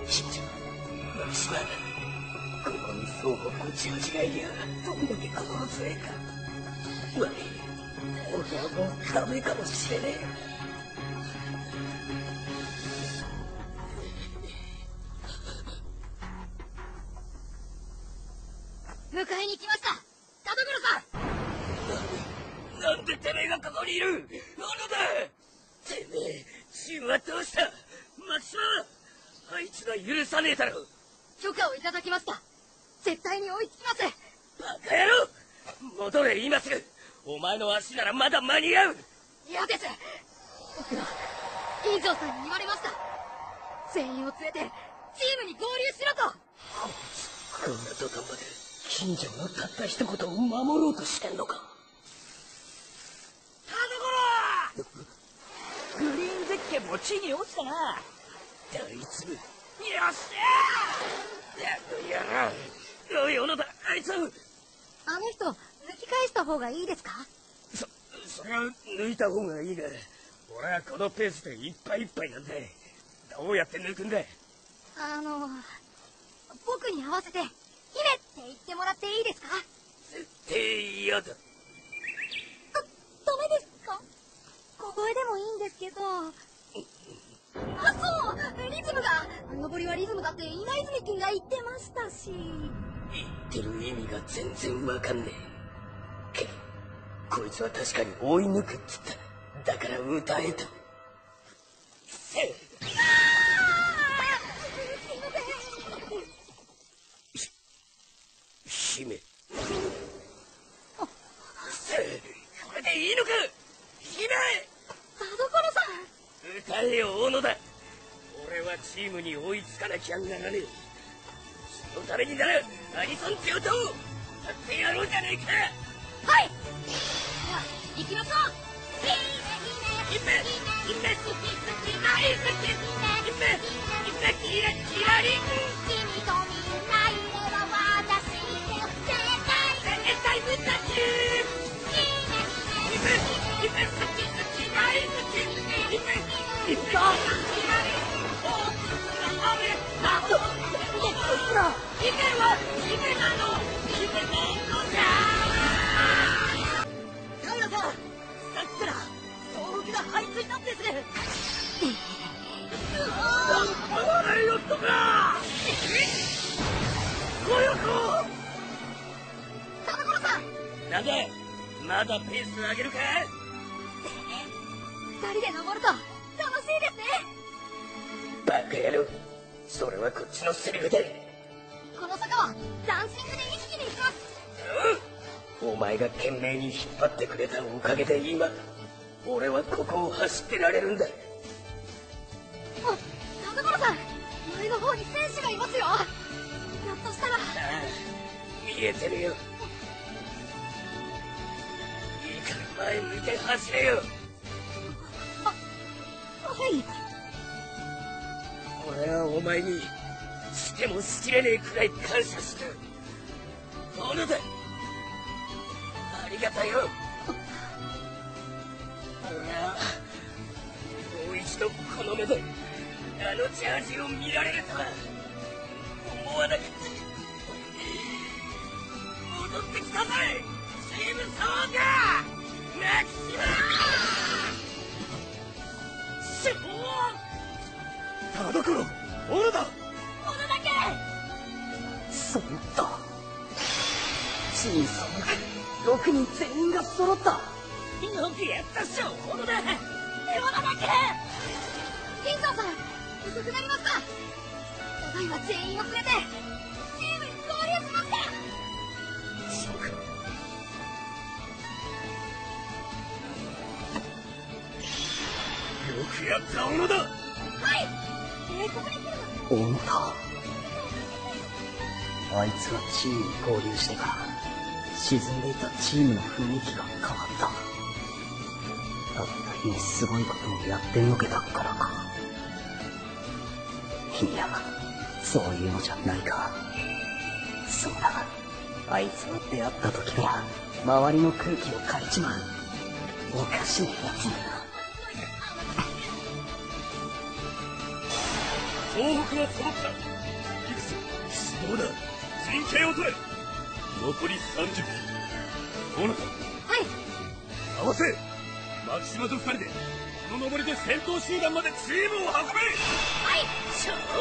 信者松島、ここに双方こち味がいりゃどんだけ心強いか。悪い、俺はもうダメかもしれねえ。 迎えに来ました、田所さん。 なんでてめえがここにいる？小野田！てめえ、チームはどうした？松島！あいつが許さねえだろ。 許可をいただきました。絶対に追いつきます。 バカ野郎！戻れ、今すぐ。お前の足ならまだ間に合う。 嫌です。僕は院長さんに言われました。全員を連れてチームに合流しろと。 こんな土壇場で近所のたった一言を守ろうとしてんのか。 田所！グリーンゼッケンも地に落ちたな。 大粒。よっしゃー！おい、小野田、あいつは。 あの人抜き返した方がいいですか？ それは抜いた方がいいが、俺はこのペースでいっぱいいっぱいなんで、どうやって抜くんだ。 僕に合わせて姫って言ってもらっていいですか？ 絶対嫌だ。 ダメですか？小声でもいいんですけど。あ、そう、リズムが登りはリズムだって今泉君が言ってましたし。 言ってる意味が全然わかんねえけど、こいつは確かに追い抜くっつった。だから歌えと。姫、これでいいのか？姫！ 田所さん、 歌えよ、小野田。俺はチームに追いつかなきゃならねえ。そのためにならアニソンって音を歌ってやろうじゃねえか。 はい。では行きましょう。 姫、姫、姫、好き好き大好き。姫、姫、キラキラリン。 君とみんないれば私で絶対ぶったち。姫、姫、好き好き大好き。姫、姫、キラリン。姫は姫なの。姫なのじゃ。 田村さん、さっきから総北が張り付いたんです。 パイロットがごよこ。 田所さん、 なんだ、まだペース上げるか？ 二人で登ると楽しいですね。 バカ野郎、それはこっちのセリフだ。 この坂はダンシングで一気に行きます。 お前が懸命に引っ張ってくれたおかげで今俺はここを走ってられるんだ。 田所さん、前の方に選手がいますよ。ひょっとしたら。 ああ、見えてるよ。いいから前向いて走れよ。 はい。 俺はお前にしてもしきれねえくらい感謝してる。小野田、ありがたいよ。俺はもう一度この目であのジャージを見られるとは思わなくて。戻ってきたぜ、チームソーガーマキシマシュー。 田所、小野田。 そんなチームソーガー6人全員が揃った。よくやったっしょ、小野田。 金城さん、遅くなりました。ただいま全員を連れてチームに合流しました。 そうか。よくやった小野田。 はい。ここに来る小野田、あいつがチームに合流してから沈んでいたチームの雰囲気が変わった。たった日にすごいことをやってのけたからか。いや、そういうのじゃないか。そうだ、あいつが出会った時から周りの空気を変えちまうおかしなやつなんだ。 東北は揃った。行くぞ。そうだ。陣形を取れ。残り30分。オノダ。 はい。 合わせ。マキシマと2人でこの登りで先頭集団までチームを運べ。 はい。